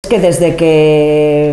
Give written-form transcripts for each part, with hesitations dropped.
que desde que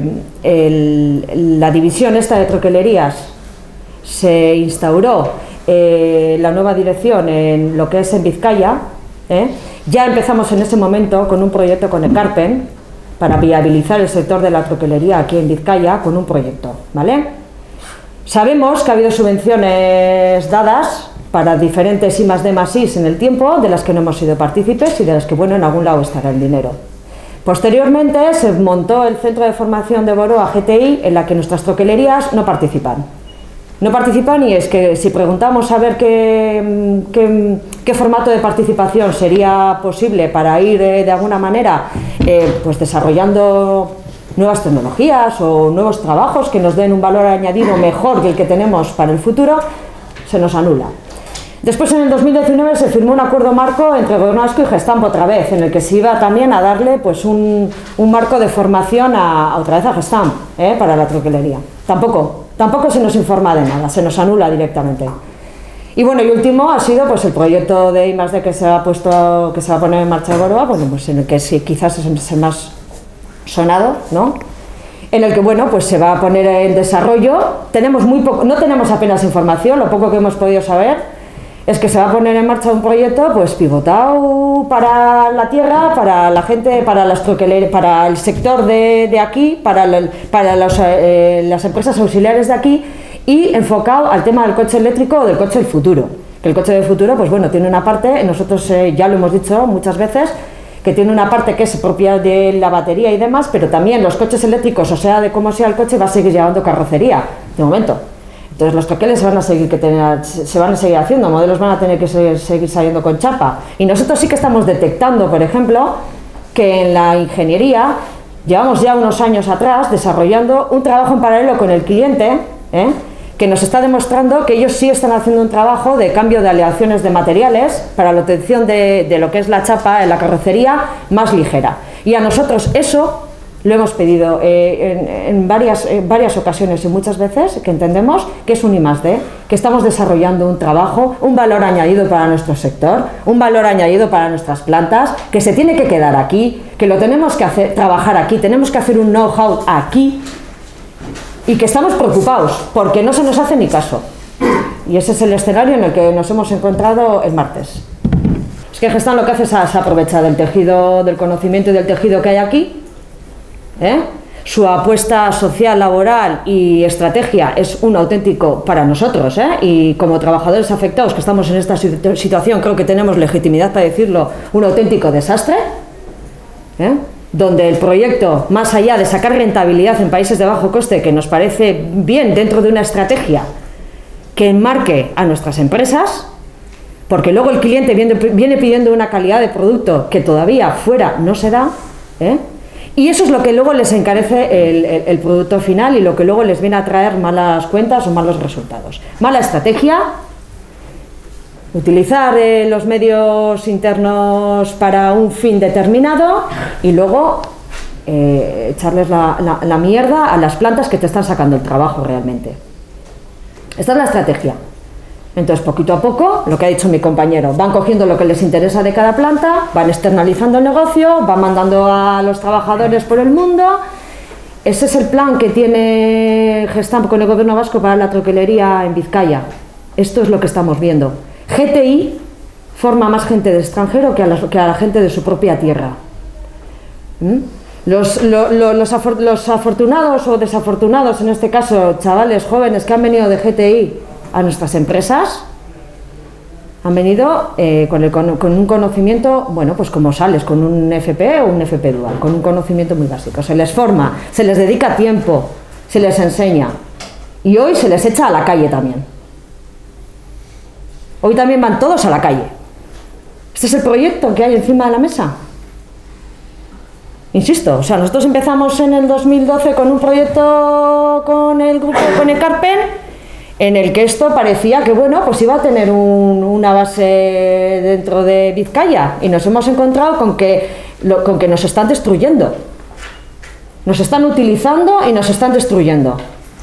la división esta de troquelerías se instauró la nueva dirección en lo que es en Vizcaya, ya empezamos en ese momento con un proyecto con Ekarpen para viabilizar el sector de la troquelería aquí en Vizcaya con un proyecto, ¿vale? Sabemos que ha habido subvenciones dadas para diferentes I+D+I en el tiempo, de las que no hemos sido partícipes y de las que, bueno, en algún lado estará el dinero. Posteriormente se montó el Centro de Formación de Boroa GTI, en la que nuestras troquelerías no participan. No participan, y es que si preguntamos a ver qué formato de participación sería posible para ir de alguna manera pues desarrollando nuevas tecnologías o nuevos trabajos que nos den un valor añadido mejor que el que tenemos para el futuro, se nos anula. Después, en el 2019, se firmó un acuerdo marco entre Gobierno vasco y Gestamp otra vez, en el que se iba también a darle pues un marco de formación otra vez a Gestamp para la troquelería. Tampoco se nos informa de nada, se nos anula directamente. Y bueno, y último ha sido pues el proyecto de I+D que se va a poner en marcha de Boroa, bueno, pues en el que sí, quizás es el más sonado, ¿no? En el que, bueno, pues se va a poner en desarrollo. No tenemos apenas información, lo poco que hemos podido saber es que se va a poner en marcha un proyecto pues pivotado para la tierra, para la gente, para las troquelerías, para el sector de aquí, para las empresas auxiliares de aquí, y enfocado al tema del coche eléctrico o del coche del futuro. Que el coche del futuro, pues bueno, tiene una parte, nosotros ya lo hemos dicho muchas veces, que tiene una parte que es propia de la batería y demás, pero también los coches eléctricos, o sea, de cómo sea el coche, va a seguir llevando carrocería, de momento. Entonces los troqueles se van a seguir haciendo, modelos van a tener que seguir saliendo con chapa. Y nosotros sí que estamos detectando, por ejemplo, que en la ingeniería llevamos ya unos años atrás desarrollando un trabajo en paralelo con el cliente, que nos está demostrando que ellos sí están haciendo un trabajo de cambio de aleaciones de materiales para la obtención de lo que es la chapa en la carrocería más ligera. Y a nosotros eso lo hemos pedido en varias ocasiones y muchas veces, que entendemos que es un I+D, que estamos desarrollando un trabajo, un valor añadido para nuestro sector, un valor añadido para nuestras plantas, que se tiene que quedar aquí, que lo tenemos que trabajar aquí, tenemos que hacer un know-how aquí, y que estamos preocupados porque no se nos hace ni caso. Y ese es el escenario en el que nos hemos encontrado el martes. Es que Gestamp lo que hace es aprovechar del tejido, del conocimiento y del tejido que hay aquí. Su apuesta social, laboral y estrategia es un auténtico, para nosotros, y como trabajadores afectados que estamos en esta situación, creo que tenemos legitimidad para decirlo, un auténtico desastre, donde el proyecto, más allá de sacar rentabilidad en países de bajo coste, que nos parece bien dentro de una estrategia que enmarque a nuestras empresas, porque luego el cliente viene pidiendo una calidad de producto que todavía fuera no se da, y eso es lo que luego les encarece el producto final y lo que luego les viene a traer malas cuentas o malos resultados. Mala estrategia, utilizar los medios internos para un fin determinado y luego echarles la mierda a las plantas que te están sacando el trabajo realmente. Esta es la estrategia. Entonces, poquito a poco, lo que ha dicho mi compañero, van cogiendo lo que les interesa de cada planta, van externalizando el negocio, van mandando a los trabajadores por el mundo. Ese es el plan que tiene Gestamp con el Gobierno vasco para la troquelería en Vizcaya. Esto es lo que estamos viendo. GTI forma más gente de extranjero que a la gente de su propia tierra. Los afortunados o desafortunados, en este caso chavales jóvenes que han venido de GTI a nuestras empresas, han venido con un conocimiento, bueno, pues como sales, con un FP o un FP dual, con un conocimiento muy básico. Se les forma, se les dedica tiempo, se les enseña y hoy se les echa a la calle también. Hoy también van todos a la calle. Este es el proyecto que hay encima de la mesa. Insisto, o sea, nosotros empezamos en el 2012 con un proyecto con el grupo, con Ekarpen, en el que esto parecía que, bueno, pues iba a tener una base dentro de Vizcaya, y nos hemos encontrado con que nos están destruyendo. Nos están utilizando y nos están destruyendo.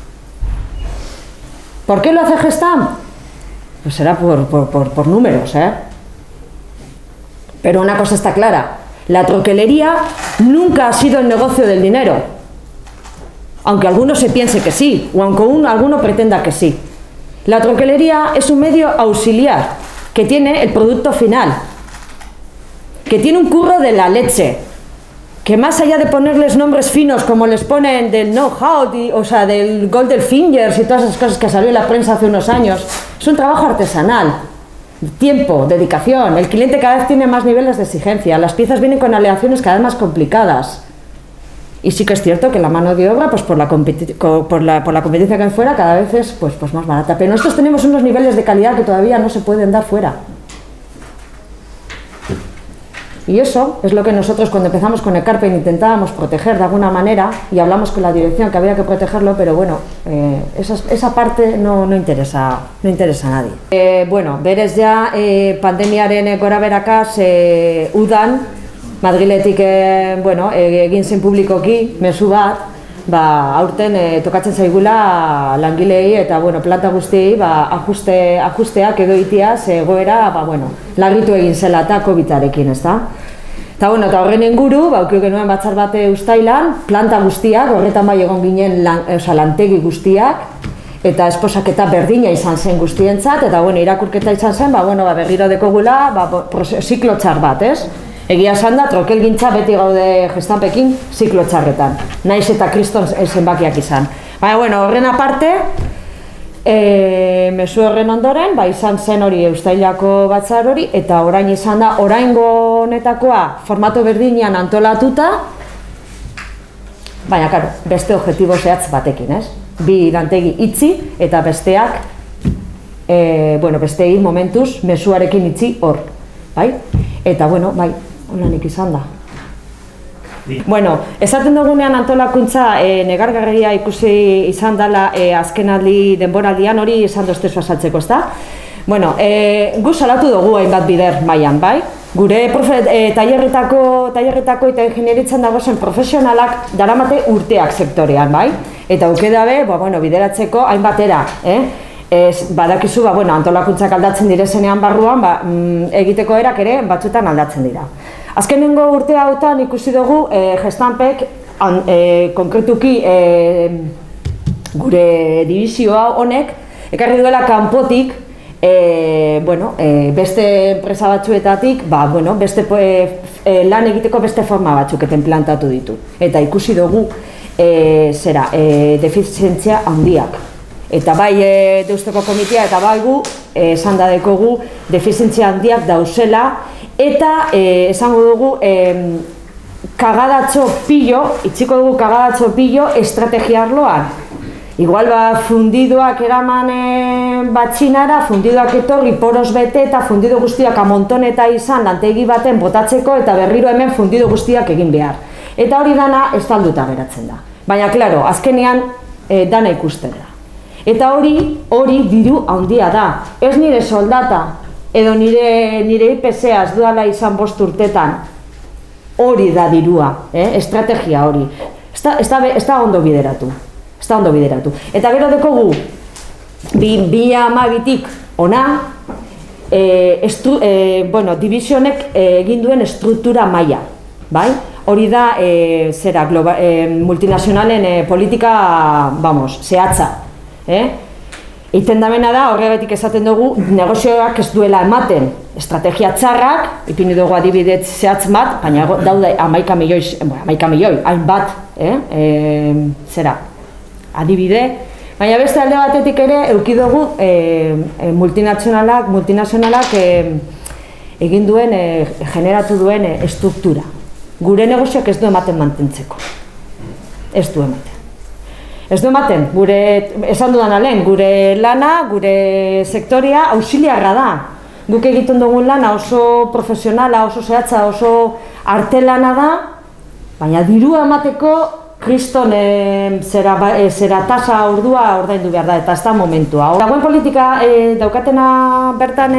¿Por qué lo hace Gestamp? Pues será por números, Pero una cosa está clara. La troquelería nunca ha sido el negocio del dinero, aunque alguno se piense que sí, o aunque alguno pretenda que sí. La troquelería es un medio auxiliar que tiene el producto final, que tiene un curro de la leche, que más allá de ponerles nombres finos como les ponen del know-how, o sea, del Golden Fingers y todas esas cosas que salió en la prensa hace unos años, es un trabajo artesanal, tiempo, dedicación. El cliente cada vez tiene más niveles de exigencia, las piezas vienen con aleaciones cada vez más complicadas. Y sí que es cierto que la mano de obra, pues por la competencia que hay fuera, cada vez es pues más barata. Pero nosotros tenemos unos niveles de calidad que todavía no se pueden dar fuera. Y eso es lo que nosotros cuando empezamos con Ekarpen intentábamos proteger de alguna manera, y hablamos con la dirección que había que protegerlo, pero bueno, esa parte no interesa a nadie. Bueno, berez ja pandemiaren gorabeherakaz udan, Madriletik egin zen publikoki mezu bat, aurten tokatzen zaigula langilei eta planta guztiei ajusteak edo itiaz egoera larritu egin zela eta COVID-arekin, ezta? Eta horren inguru, aukio genuen batzar bate uztailan, planta guztiak, horretan bai egon ginen lantegi guztiak, eta esposaketa berdina izan zen guztientzat, eta irakurketa izan zen, berriro dekogula ziklo txar bat, ez? Egia esan da, trokelgintza beti gaude Gestanpekin ziklo txarretan, naiz eta kriston zenbakiak izan. Baina, horren aparte, mezu horren ondoren, izan zen hori Eustailako batzar hori, eta orain izan da, oraingo honetakoa formato berdinean antolatuta, baina, karo, beste objektibo zehatz batekin, ez? Bi lantegi itzi eta besteak, bestei momentuz mezuarekin itzi hor, bai? Eta, bai, holanik izan da. Esaten dugunean antolakuntza negargarria ikusi izan dela azkenaldi denboraldian, hori izan doztezu azaltzeko, ezta? Gu salatu dugu hainbat bider mailan, bai? Gure tailerretako eta ingenieritzan dagozen profesionalak daramate urteak sektorean, bai? Eta auke dabe, bideratzeko hainbatera, badakizu, antolakuntzak aldatzen direzenean barruan, egiteko erak ere batzuetan aldatzen dira. Azkenengo urte hautan ikusi dugu Gestanpek, konkretuki gure divisioa honek, ekarri duela kanpotik, beste enpresa batzuetatik, lan egiteko beste forma batzuk eten plantatu ditu. Eta ikusi dugu defizientzia handiak. Eta bai Deusteko komitea eta bai gu esan da dekogu defizientzia handiak dauzela, eta esango dugu kagadatxo pillo, itxiko dugu kagadatxo pillo estrategia arloan. Igual fundidoak eraman batxinara, fundidoak etorri poros bete eta fundido guztiak amontoneta izan lantegi baten botatzeko eta berriro hemen fundido guztiak egin behar. Eta hori dana estalduta geratzen da. Baina, klaro, azkenean dana ikusten da. Eta hori diru handia da. Ez nire soldata, edo nire IPC-az duala izan 5 urtetan, hori da dirua, estrategia hori. Ez da ondo bideratu. Eta gero dekogu, 2012tik ona, divisionek egin duen estruktura maila, bai? Hori da, multinazionalen politika, zehatza. Eiten damena da, horregatik esaten dugu, negozioak ez duela ematen estrategia txarrak, ipini dugu adibidez zehatz bat, baina daude 11 milioi, hainbat, adibide, baina beste alde batetik ere eduki dugu multinazionalak egin duen, generatu duen estruktura. Gure negozioak ez du ematen mantentzeko. Ez du ematen. Esan dudan alen, gure lana, gure sektoria auxiliarra da. Guk egiten dugun lana oso profesionala, oso zehatza, oso artelana da, baina dirua emateko kriston tasa ordua ordaindu behar da, eta ez da momentua. Dagoen politika daukatena bertan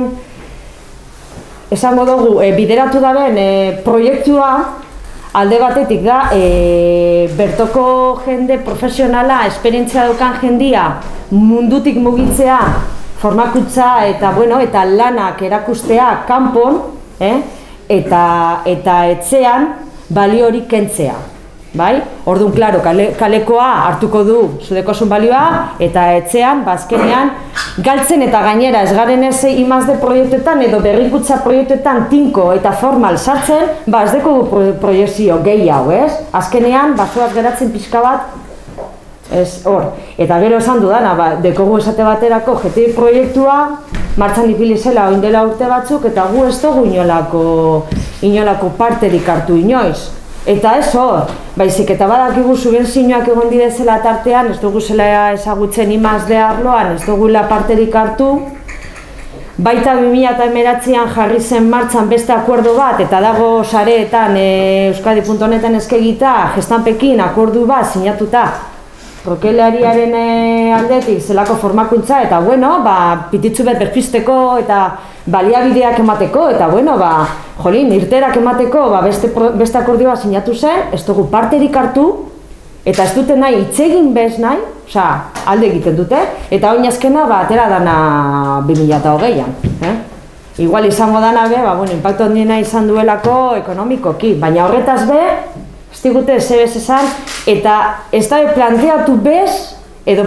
esango dugu bideratu daben proiektua alde batetik da bertoko jende profesionala, esperientzia daukan jendia mundutik mugitzea, formakuntza eta lanak erakustea kanpon, eta etxean balio hori kentzea. Bai? Orduan, klaro, kalekoa hartuko du zudekosun balioa, eta etxean, azkenean, galtzen eta gainera ez garen ez I+D proiektuetan edo berrikuntza proiektuetan tinko eta formal sartzen, ez dekogu proiekzio gehi hau, ez? Azkenean, basoaz geratzen pixka bat, ez hor. Eta gero esan dudana, dekogu esate baterako GTI proiektua, martxan ipili zela oindela urte batzuk, eta gu ez dugu inolako parterik hartu inoiz. Eta ez hor, baizik eta badakigu subentzioak egon direzela tartean, ez dugu zela ezagutzen I+D arloan, ez dugula parterik hartu. Baita 2019an jarri zen martxan beste akuerdo bat, eta dago sareetan Euskadi.neten eskegita, gestanpekin akordu bat sinatuta rokelariaren aldetik zelako formakuntza, eta bueno, pititzu bet berpisteko eta baliabideak emateko, eta bueno, jolin, irterak emateko beste akordioa sinatu zen, ez dugu parterik hartu, eta ez dute nahi itzegin bez nahi, alde egiten dute, eta oin azkena atera dana 2020an. Igual izango dana impacto handiena izan duelako ekonomikoki, baina horretaz ez digute zebez esan, eta ez da planteatu bez, edo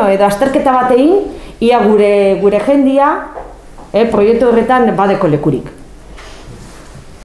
azterketa bat egin, ia gure jendia, proiektu horretan badeko lekurik.